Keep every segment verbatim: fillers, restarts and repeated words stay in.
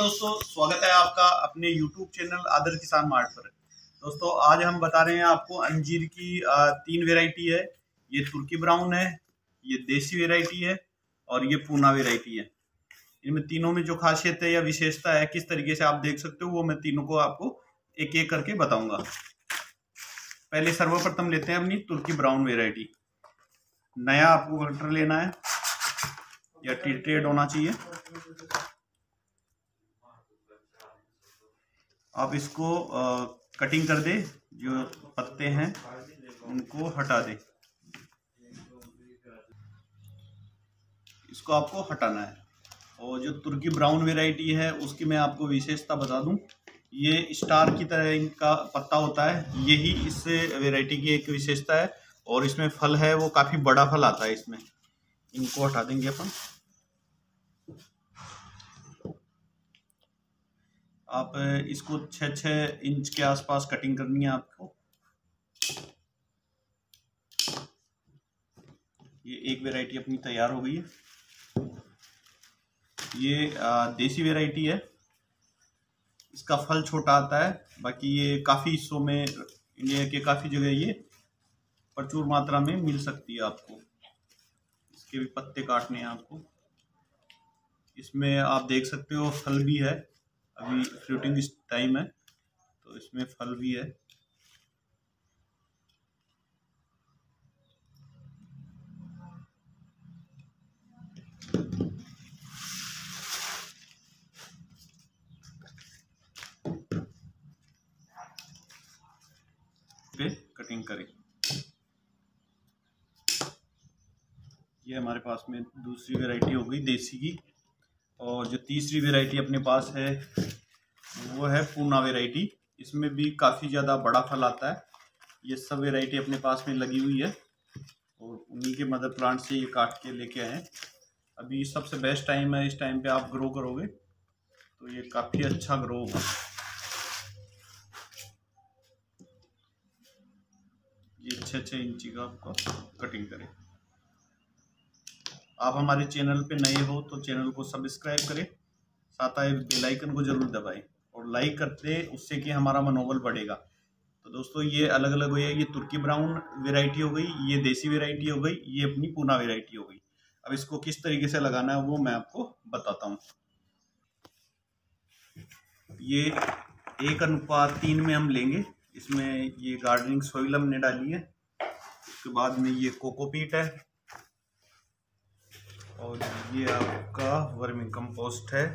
दोस्तों, स्वागत है आपका अपने YouTube चैनल आदर किसान मार्ट पर। दोस्तों आज हम बता रहे हैं आपको अंजीर की आ, तीन वेराइटी है। ये तुर्की ब्राउन है, ये देसी वेराइटी है और ये पूना वेराइटी है। इनमें तीनों में जो खासियत है या विशेषता है, किस तरीके से आप देख सकते हो, वो मैं तीनों को आपको एक एक करके बताऊंगा। पहले सर्वप्रथम लेते हैं अपनी तुर्की ब्राउन वेराइटी। नया आपको कटर लेना है या टी ट्रेड होना चाहिए। आप इसको आ, कटिंग कर दे, जो पत्ते हैं उनको हटा दे। इसको आपको हटाना है। और जो तुर्की ब्राउन वेराइटी है उसकी मैं आपको विशेषता बता दूं, ये स्टार की तरह इनका पत्ता होता है। यही इस वेराइटी की एक विशेषता है। और इसमें फल है वो काफ़ी बड़ा फल आता है इसमें। इनको हटा देंगे अपन। आप इसको छः छः इंच के आसपास कटिंग करनी है आपको। ये एक वेराइटी अपनी तैयार हो गई है। ये देसी वेराइटी है। इसका फल छोटा आता है, बाकी ये काफ़ी हिस्सों में, इंडिया के काफ़ी जगह ये प्रचुर मात्रा में मिल सकती है आपको। इसके भी पत्ते काटने हैं आपको। इसमें आप देख सकते हो फल भी है, अभी फ्रूटिंग टाइम है तो इसमें फल भी है। पे कटिंग करें। ये हमारे पास में दूसरी वैरायटी हो गई देसी की। और जो तीसरी वैरायटी अपने पास है वो है पूना वैरायटी। इसमें भी काफ़ी ज़्यादा बड़ा फल आता है। ये सब वैरायटी अपने पास में लगी हुई है और उन्हीं के मदर प्लांट से ये काट के लेके आए हैं। अभी सबसे बेस्ट टाइम है, इस टाइम पे आप ग्रो करोगे तो ये काफ़ी अच्छा ग्रो होगा। ये छः छः इंची का आपको कटिंग करें। आप हमारे चैनल पे नए हो तो चैनल को सब्सक्राइब करें, साथ आए बेल आइकन को जरूर दबाएं और लाइक करते, उससे कि हमारा मनोबल बढ़ेगा। तो दोस्तों ये अलग अलग हुई है। ये तुर्की ब्राउन वेराइटी हो गई, ये देसी वेराइटी हो गई, ये अपनी पूना वेराइटी हो गई। अब इसको किस तरीके से लगाना है वो मैं आपको बताता हूँ। ये एक अनुपात तीन में हम लेंगे। इसमें ये गार्डनिंग सॉइल हमने डाली है, उसके बाद में ये कोकोपीट है और ये आपका वर्मिंग कंपोस्ट है।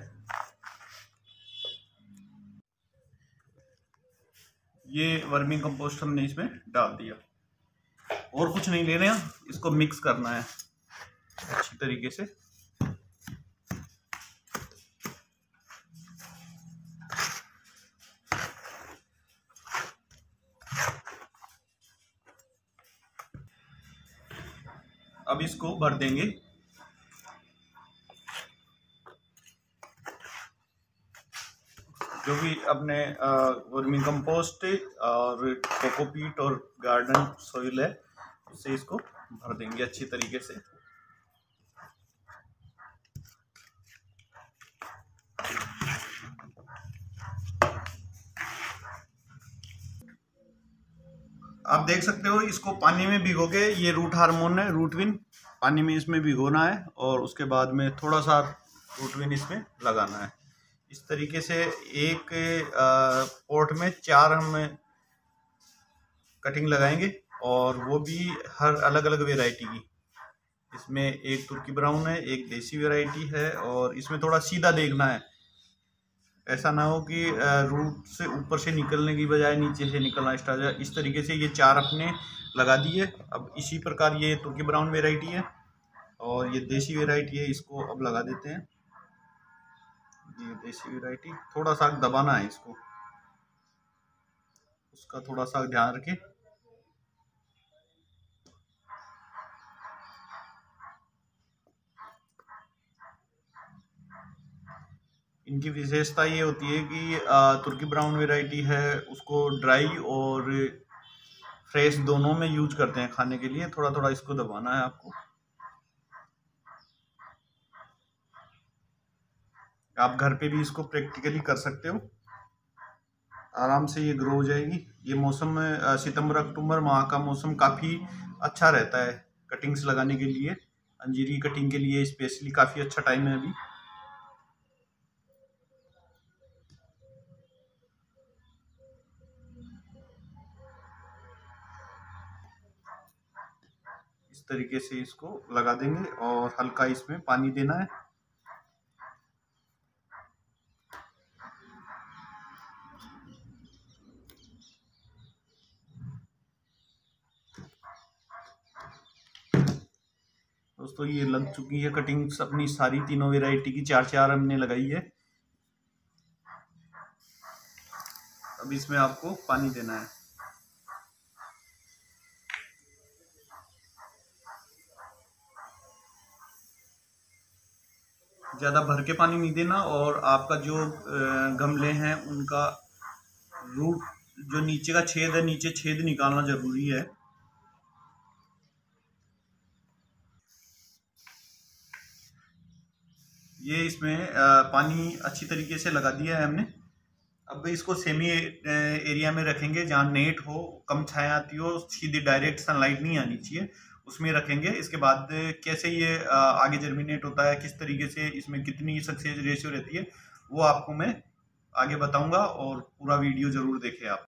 ये वर्मिंग कंपोस्ट हमने इसमें डाल दिया और कुछ नहीं ले रहे हैं। इसको मिक्स करना है अच्छी तरीके से। अब इसको भर देंगे। जो भी अपने वर्मिंग कंपोस्ट और कोकोपीट और गार्डन सॉइल है उससे इसको भर देंगे अच्छी तरीके से। आप देख सकते हो इसको पानी में भिगोगे। ये रूट हार्मोन है, रूट विन, पानी में इसमें भिगोना है और उसके बाद में थोड़ा सा रूट विन इसमें लगाना है। इस तरीके से एक पॉट में चार हम कटिंग लगाएंगे और वो भी हर अलग अलग वेराइटी की। इसमें एक तुर्की ब्राउन है, एक देसी वेराइटी है और इसमें थोड़ा सीधा देखना है। ऐसा ना हो कि रूट से ऊपर से निकलने की बजाय नीचे से निकलना स्टार्ट हो। इस तरीके से ये चार अपने लगा दिए। अब इसी प्रकार ये तुर्की ब्राउन वेराइटी है और ये देसी वेराइटी है, इसको अब लगा देते हैं। ये देसी वेराइटी थोड़ा सा दबाना है इसको, उसका थोड़ा सा ध्यान रखें। इनकी विशेषता ये होती है कि तुर्की ब्राउन वेराइटी है उसको ड्राई और फ्रेश दोनों में यूज करते हैं खाने के लिए। थोड़ा थोड़ा इसको दबाना है आपको। आप घर पे भी इसको प्रैक्टिकली कर सकते हो, आराम से ये ग्रो हो जाएगी। ये मौसम में सितंबर अक्टूबर माह का मौसम काफ़ी अच्छा रहता है कटिंग्स लगाने के लिए। अंजीर की कटिंग के लिए स्पेशली काफ़ी अच्छा टाइम है अभी। इस तरीके से इसको लगा देंगे और हल्का इसमें पानी देना है। दोस्तों ये लग चुकी है कटिंग्स अपनी सारी, तीनों वेराइटी की चार चार हमने लगाई है। अब इसमें आपको पानी देना है। ज़्यादा भर के पानी नहीं देना, और आपका जो गमले हैं उनका रूट जो नीचे का छेद है, नीचे छेद निकालना जरूरी है। ये इसमें पानी अच्छी तरीके से लगा दिया है हमने। अब इसको सेमी एरिया में रखेंगे जहाँ नेट हो, कम छाया आती हो, सीधी डायरेक्ट सनलाइट नहीं आनी चाहिए, उसमें रखेंगे। इसके बाद कैसे ये आगे जर्मिनेट होता है, किस तरीके से इसमें कितनी सक्सेस रेशियो रहती है, वो आपको मैं आगे बताऊंगा, और पूरा वीडियो जरूर देखें आप।